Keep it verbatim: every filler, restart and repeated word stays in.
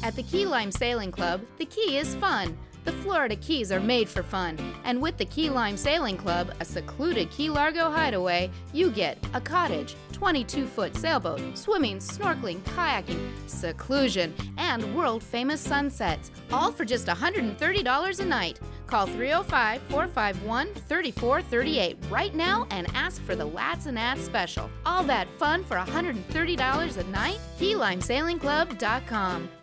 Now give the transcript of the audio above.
At the Key Lime Sailing Club, the key is fun. The Florida Keys are made for fun. And with the Key Lime Sailing Club, a secluded Key Largo hideaway, you get a cottage, twenty-two foot sailboat, swimming, snorkeling, kayaking, seclusion, and world-famous sunsets, all for just one hundred thirty dollars a night. Call three oh five, four five one, three four three eight right now and ask for the Lats and Ats special. All that fun for one hundred thirty dollars a night? Key Lime Sailing Club dot com.